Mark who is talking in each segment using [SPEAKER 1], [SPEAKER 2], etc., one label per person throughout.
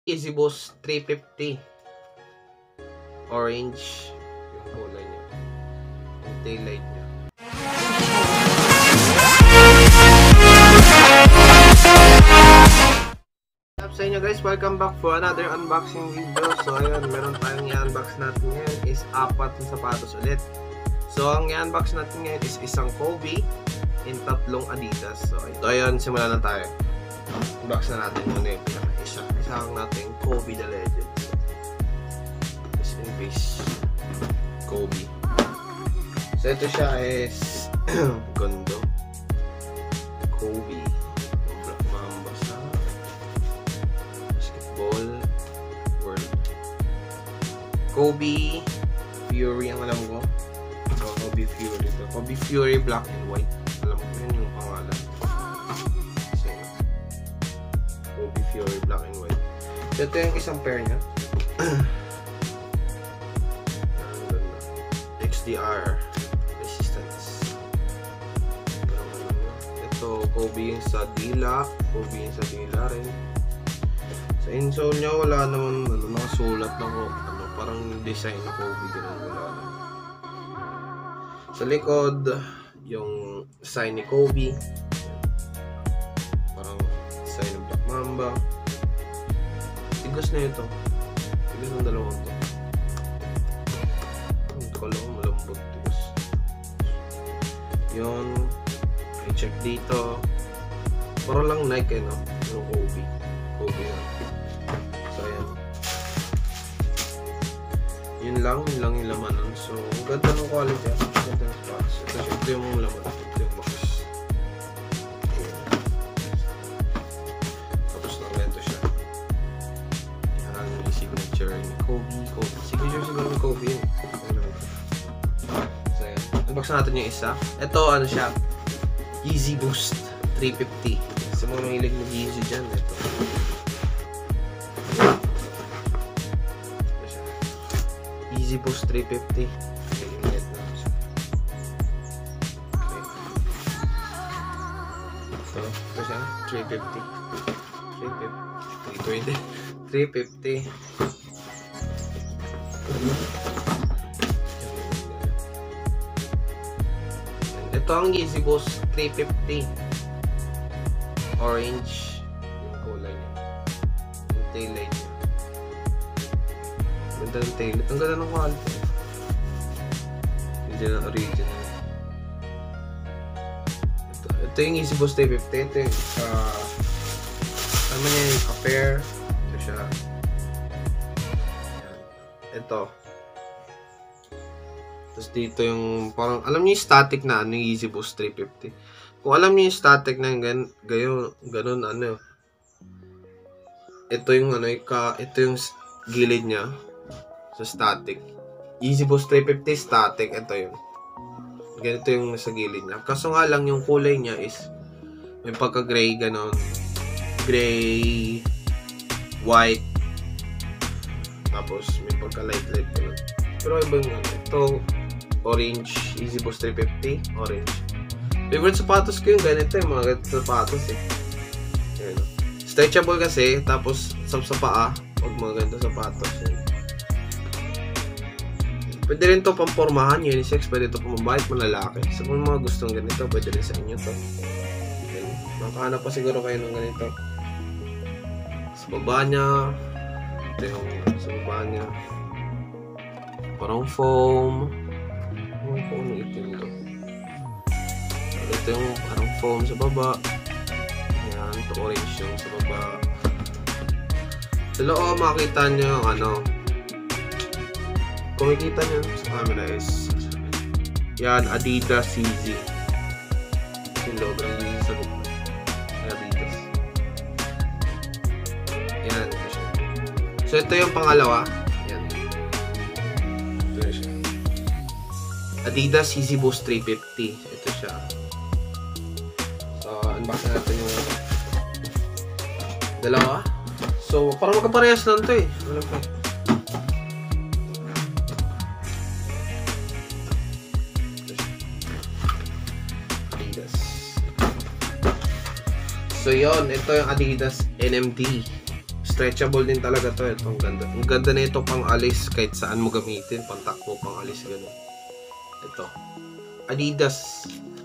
[SPEAKER 1] Yeezy Boost 350. Orange yung kulay niya. Yung taillight niya. What's up sa inyo guys? Welcome back for another unboxing video. So ayun, meron tayong i-unbox natin ngayon is 4 na sapatos ulit. So ang i-unbox natin ngayon is isang Kobe in 3 Adidas. So ayun, simulan na tayo. Unbox na natin muna yung pinaka-isa. Isang natin Kobe the Legend. Just in case Kobe. So ito siya is gondo Kobe black mamba sa basketball world. Kobe Fury ang alam ko. So Kobe Fury ito. Kobe Fury black and white. Alam ko yun yung pangalan. Kobe Fury black and white. So ito yung isang pair niya. XDR resistance. Ito Kobe yung sa dila. Kobe yung sa dila rin. Sa insole niya wala naman nakasulat na ko. Parang design na Kobe ganun wala naman. Sa likod yung sign ni Kobe. Parang sign ng black mamba. Tigas na ito. Tigas ng dalawang to. Ang kalong malambot. Tigas. Yun. I-check dito. Parang lang Nike no? Yung Kobe. Kobe yan. So ayan. Yun lang yung laman nun. So ganda ng quality. Ganda ng spots. Ito yung laman. Ito yung box. Signature siguro ni Kobe yun. So yan. Unbox natin yung isa. Ito ano siya. Yeezy Boost 350. Sa mga mahilig ng Yeezy dyan. Ito. Yeezy Boost 350. Okay, init na. Okay. Ito siya. 350. 350. Ito ang Yeezy Boost 350. Orange yung kulay niya. Yung taillight niya. Ganda ng taillight. Ang ganda ng quality. Hindi na original. Ito yung Yeezy Boost 350. Ito yung niya yung ka-pair. Ito siya. Ito. Tapos dito yung parang alam niyo yung static na ano yung Yeezy Boost 350. Kung alam niyo yung static na yung ganun ano. Ito yung ano ito yung gilid niya sa static. Yeezy Boost 350 static ito yun. Ganito yung nasa gilid niya. Kaso nga lang yung kulay niya is may pagka-gray ganun. Gray, white. Tapos may pagka-light ganun. Pero iba yung ano. Ito orange, Yeezy Boost 350, orange. Favorite sapatos ko yung ganito yung mga ganito sapatos eh. Ayan. Stretchable kasi, tapos sa paa, huwag mga ganito sapatos. Ayan. Pwede rin ito pampormahan, unisex, pwede ito pamabahit, malalaki. Sa mga gustong ganito, pwede rin sa inyo to. Ayan. Makahanap pa siguro kayo ng ganito. Sa baba niya, ito yung sa baba niya. Parang foam. Ano foam na itim to? Ito yung parang foam sa baba. Ayan, ito orange yung sa baba. Sa loob, makikita nyo yung ano. Kung makikita nyo sa camera is yan, Adidas Yeezy. Yung loob ng Yeezy sa loob. Adidas. Yan. So ito yung pangalawa. Adidas Yeezy Boost 350. Ito siya. So, unbox na natin yung dalawa. So, parang magkaparehas lang ito eh. Alam ko eh. Adidas. So, yun. Ito yung Adidas NMD. Stretchable din talaga to. Ito, ang ganda. Ang ganda na ito pang alis kahit saan mo gamitin. Pang takbo, pang alis, gano'n. Ito. Adidas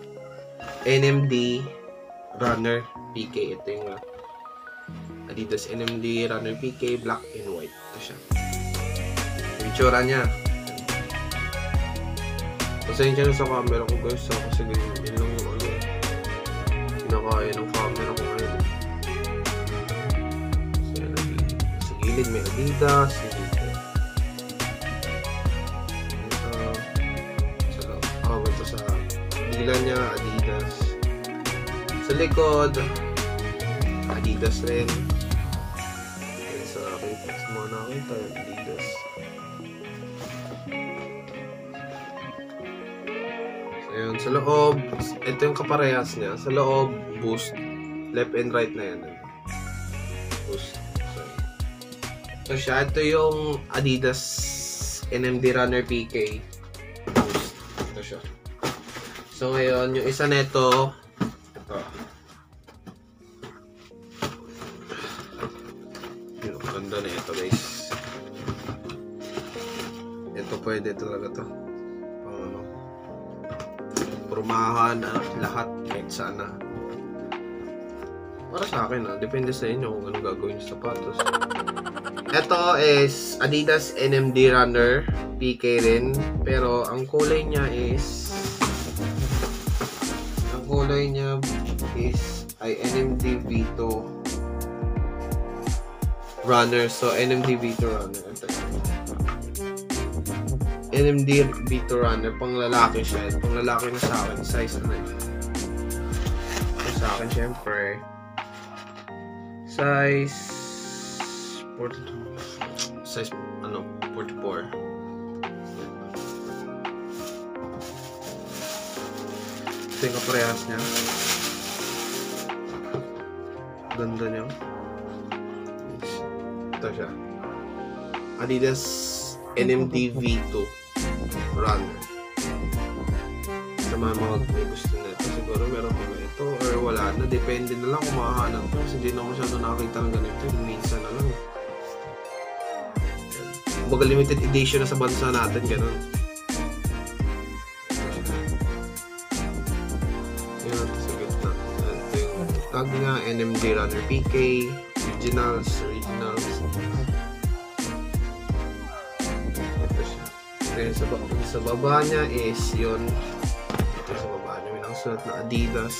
[SPEAKER 1] NMD Runner PK. Ito yung Adidas NMD Runner PK black and white. Ito siya. Yung itsura niya. Pasensya na sa camera ko guys. Kasi yun lang yung kinakaya ng camera ko ngayon. Sa gilid may Adidas. Ito sa dila niya Adidas. Sa likod Adidas rin. Sa apex mo nakita Adidas. So yun, sa loob ito yung kaparehas niya. Sa loob boost, left and right na yan. Boost. So siya, ito yung Adidas NMD Runner PK boost. Ito siya. So ngayon, yung isa neto, ito. Yung ganda na ito guys. Ito pwede talaga to. Pang ano, prumahan, lahat, kahit saan na. Para sa akin depende sa inyo kung anong gagawin yung sapatos. Ito is Adidas NMD Runner PK rin, pero ang kulay niya is ay NMD V2 Runner. So NMD V2 Runner. NMD V2 Runner, pang lalaki siya. Pang lalaki na sa akin, size ano yun. Sa akin syempre size 42. Size 44. Ito yung kaparehas niya. Ganda niya. Ito siya. Adidas NMD V2 Runner. Sa mga may gusto na ito, siguro meron pa na ito or wala na. Depende na lang kung makahanap ko. Kasi hindi na masyado nakakita ng ganito. Minsan na lang. Baga limited edition na sa bansa natin. Ganun. Tag nga NMD Runner PK Originals. Ito siya. Then sa baba niya is yun. Ito sa baba niya may nakasulat na Adidas.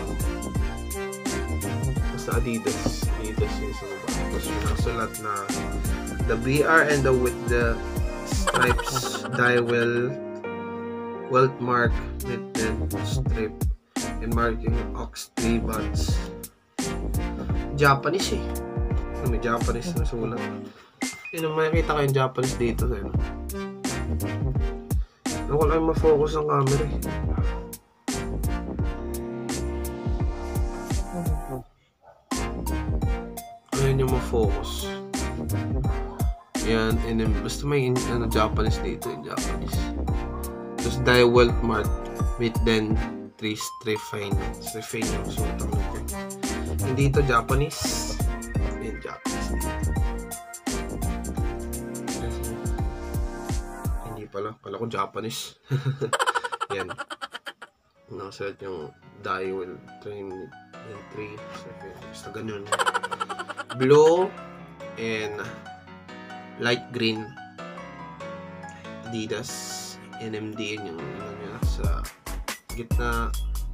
[SPEAKER 1] Basta Adidas yung sa baba. Tapos may nakasulat na the BR and the with the stripes die welt mark knitted strip and marking ox 3 buds. Japanese may Japanese na sulat. Yun, makikita ko yung Japanese dito. Ano ko lang ma-focus ang camera Ayun yung ma-focus. Yan, basta may Japanese dito, yung Japanese. Tapos die welt mark with then 3 fine yung sulat ang lupa. Hindi ito Japanese. Yan, Japanese dito. Hindi pala. Kala ko Japanese. Yan. Nakasulat yung die welt train and 3. Basta ganun. Blue and light green Adidas NMD yung niya sa gitna.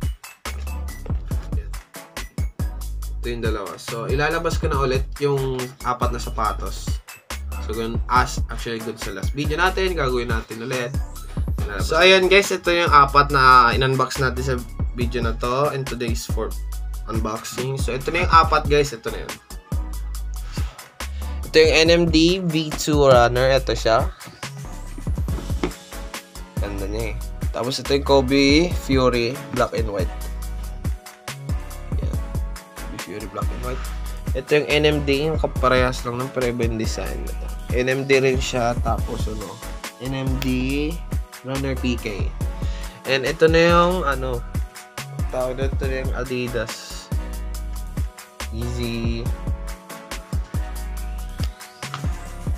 [SPEAKER 1] Yan. Ito yung dalawa. So ilalabas ko na ulit yung 4 na sapatos. So ganun, actually good sa last video natin, gagawin natin ulit. So ayan guys, ito yung 4 na in-unbox natin sa video na to, and today's for unboxing. So ito na yung 4 guys, ito na yun. Ito yung NMD V2 Runner. Ito siya. Ganda niya Tapos ito yung Kobe Fury black and white. Yan. Kobe Fury black and white. Ito yung NMD. Yung kaparehas lang ng pre-bend design. Ito. NMD rin siya. Tapos NMD Runner PK. And ito na yung tawag ito na yung Adidas Yeezy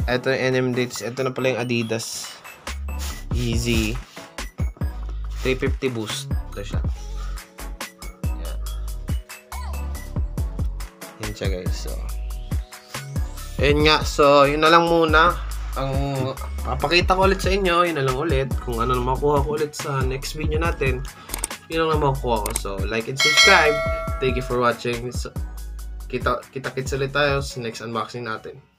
[SPEAKER 1] Ito yung NM dates. Ito na pala yung Adidas Yeezy 350 Boost. Ito siya. Yan. Yan siya guys. So, ayun nga. So, yun na lang muna. Ang papakita ko ulit sa inyo, yun na lang ulit. Kung ano na makuha ko ulit sa next video natin, yun lang na makuha ko. So, like and subscribe. Thank you for watching. So, kita-kits ulit tayo sa next unboxing natin.